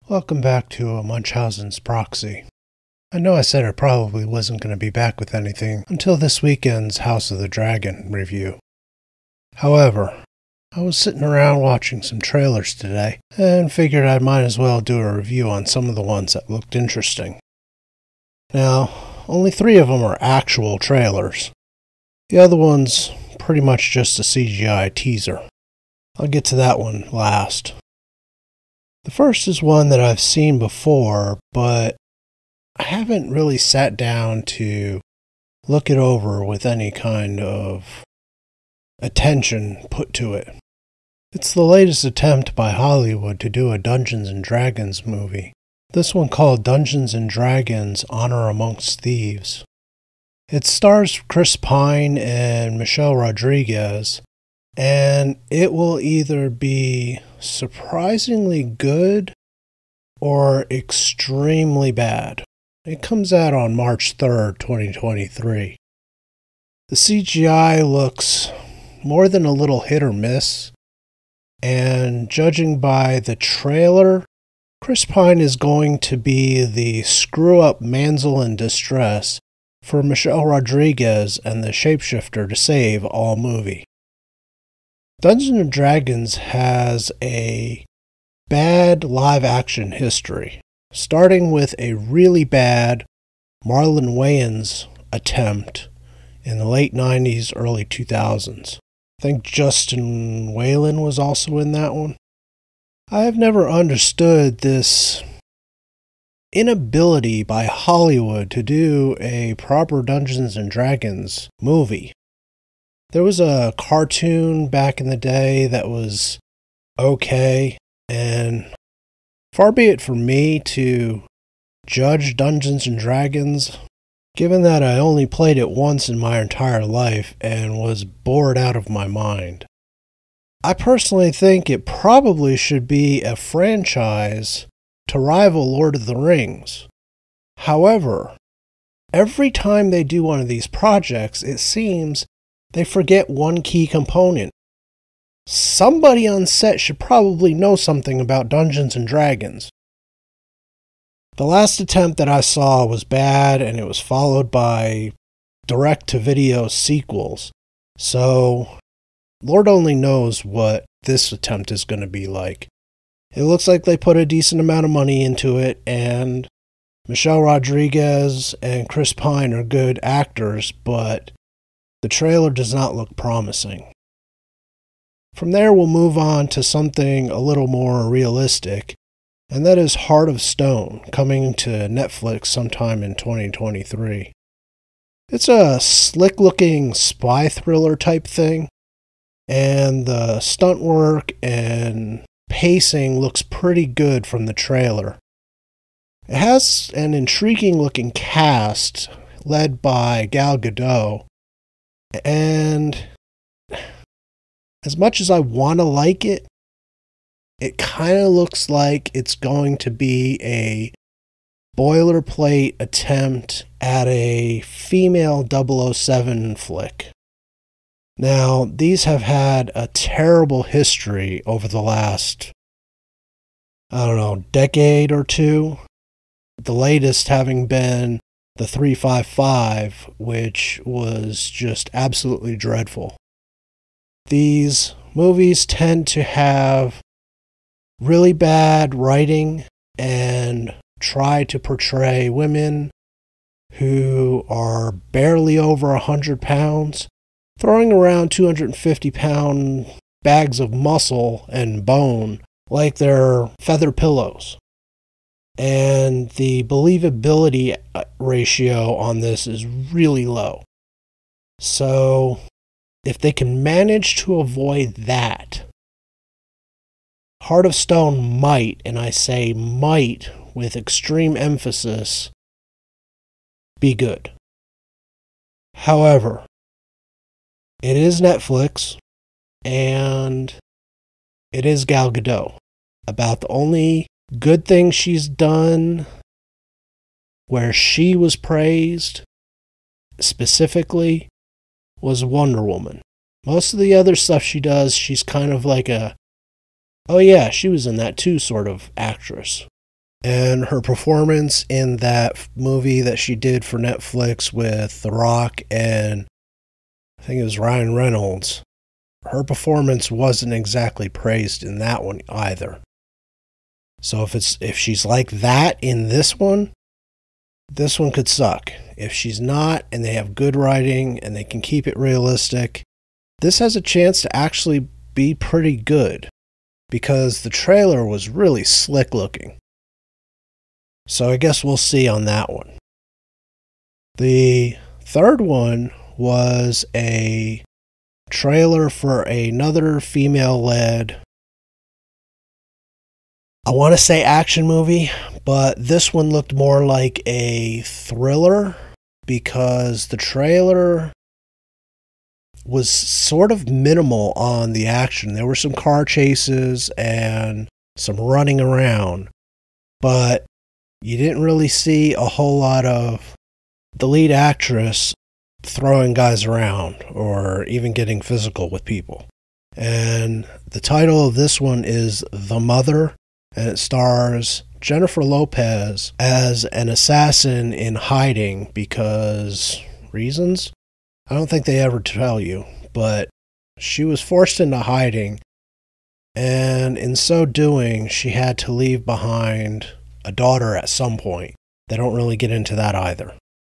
Welcome back to Munchausen's Proxy. I know I said I probably wasn't going to be back with anything until this weekend's House of the Dragon review. However, I was sitting around watching some trailers today and figured I might as well do a review on some of the ones that looked interesting. Now, only 3 of them are actual trailers. The other one's pretty much just a CGI teaser. I'll get to that one last. The first is one that I've seen before, but I haven't really sat down to look it over with any kind of attention put to it. It's the latest attempt by Hollywood to do a Dungeons & Dragons movie. This one called Dungeons & Dragons: Honor Amongst Thieves. It stars Chris Pine and Michelle Rodriguez, and it will either be surprisingly good or extremely bad. It comes out on March 3rd, 2023. The CGI looks more than a little hit or miss, and judging by the trailer, Chris Pine is going to be the screw-up damsel in distress for Michelle Rodriguez and the shapeshifter to save all movie. Dungeons & Dragons has a bad live-action history, starting with a really bad Marlon Wayans attempt in the late 90s, early 2000s. I think Justin Whalen was also in that one. I have never understood this inability by Hollywood to do a proper Dungeons & Dragons movie. There was a cartoon back in the day that was okay, and far be it from me to judge Dungeons & Dragons, given that I only played it once in my entire life and was bored out of my mind. I personally think it probably should be a franchise to rival Lord of the Rings. However, every time they do one of these projects, it seems they forget one key component. Somebody on set should probably know something about Dungeons & Dragons. The last attempt that I saw was bad, and it was followed by direct-to-video sequels. So, Lord only knows what this attempt is going to be like. It looks like they put a decent amount of money into it, and Michelle Rodriguez and Chris Pine are good actors, but the trailer does not look promising. From there, we'll move on to something a little more realistic, and that is Heart of Stone, coming to Netflix sometime in 2023. It's a slick-looking spy thriller type thing, and the stunt work and pacing looks pretty good from the trailer. It has an intriguing-looking cast led by Gal Gadot, and as much as I want to like it, it kind of looks like it's going to be a boilerplate attempt at a female 007 flick. Now, these have had a terrible history over the last, decade or two. The latest having been the 355, which was just absolutely dreadful. These movies tend to have really bad writing and try to portray women who are barely over 100 pounds, throwing around 250-pound bags of muscle and bone like they're feather pillows. And the believability ratio on this is really low. So, if they can manage to avoid that, Heart of Stone might, and I say might with extreme emphasis, be good. However, it is Netflix, and it is Gal Gadot. About the only good thing she's done where she was praised specifically was Wonder Woman. Most of the other stuff she does, she's kind of like a, oh yeah, she was in that too sort of actress. And her performance in that movie that she did for Netflix with The Rock and I think it was Ryan Reynolds, her performance wasn't exactly praised in that one either. So if she's like that in this one could suck. If she's not, and they have good writing and they can keep it realistic, this has a chance to actually be pretty good because the trailer was really slick looking. So I guess we'll see on that one. The third one was a trailer for another female-led, I want to say action movie, but this one looked more like a thriller because the trailer was sort of minimal on the action. There were some car chases and some running around, but you didn't really see a whole lot of the lead actress throwing guys around or even getting physical with people. And the title of this one is The Mother, and it stars Jennifer Lopez as an assassin in hiding because reasons? I don't think they ever tell you, but she was forced into hiding, and in so doing, she had to leave behind a daughter at some point. They don't really get into that either.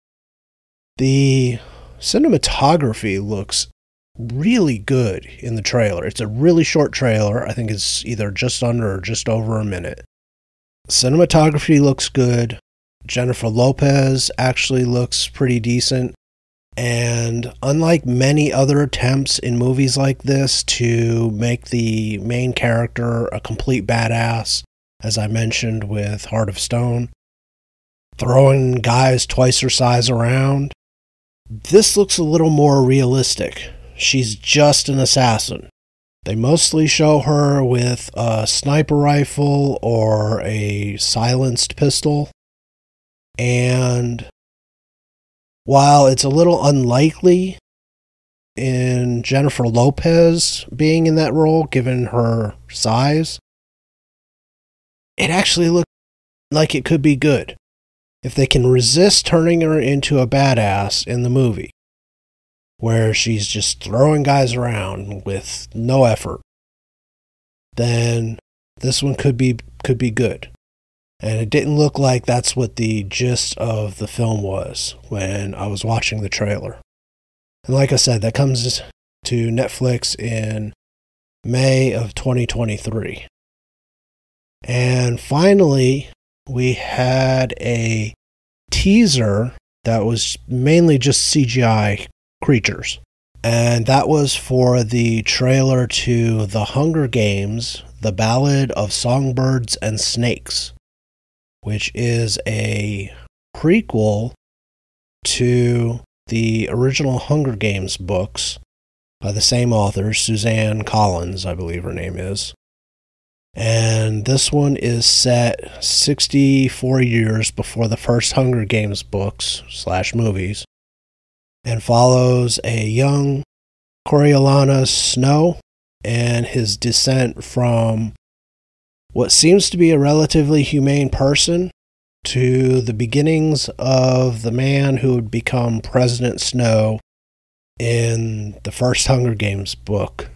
The cinematography looks really good in the trailer. It's a really short trailer. I think it's either just under or just over a minute. Cinematography looks good. Jennifer Lopez actually looks pretty decent. And unlike many other attempts in movies like this to make the main character a complete badass, as I mentioned with Heart of Stone, throwing guys twice her size around, this looks a little more realistic. She's just an assassin. They mostly show her with a sniper rifle or a silenced pistol. And while it's a little unlikely in Jennifer Lopez being in that role, given her size, it actually looked like it could be good. If they can resist turning her into a badass in the movie, where she's just throwing guys around with no effort, then this one could be good. And it didn't look like that's what the gist of the film was when I was watching the trailer. And like I said, that comes to Netflix in May of 2023. And finally, we had a teaser that was mainly just CGI creatures. And that was for the trailer to The Hunger Games, The Ballad of Songbirds and Snakes, which is a prequel to the original Hunger Games books by the same author, Suzanne Collins, I believe her name is. And this one is set 64 years before the first Hunger Games books / movies, and follows a young Coriolanus Snow and his descent from what seems to be a relatively humane person to the beginnings of the man who would become President Snow in the first Hunger Games book.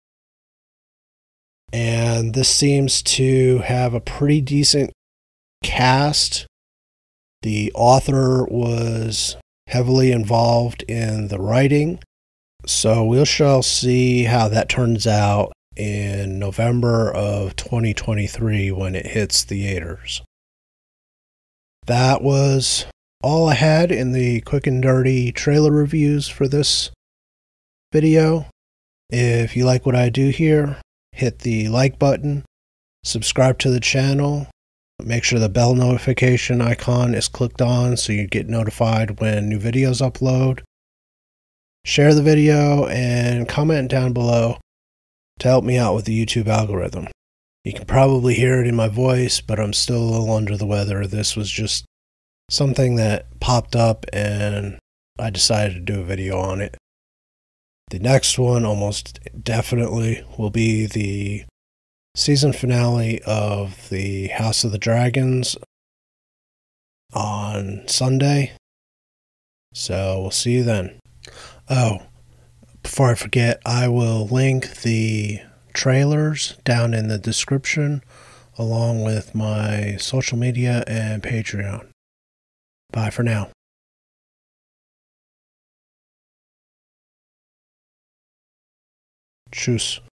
And this seems to have a pretty decent cast. The author was heavily involved in the writing, so we shall see how that turns out in November of 2023 when it hits theaters. That was all I had in the quick and dirty trailer reviews for this video. If you like what I do here, hit the like button, subscribe to the channel, make sure the bell notification icon is clicked on so you get notified when new videos upload. Share the video and comment down below to help me out with the YouTube algorithm. You can probably hear it in my voice, but I'm still a little under the weather. This was just something that popped up and I decided to do a video on it. The next one almost definitely will be the season finale of the House of the Dragons on Sunday. So we'll see you then. Oh, before I forget, I will link the trailers down in the description along with my social media and Patreon. Bye for now. Tschüss.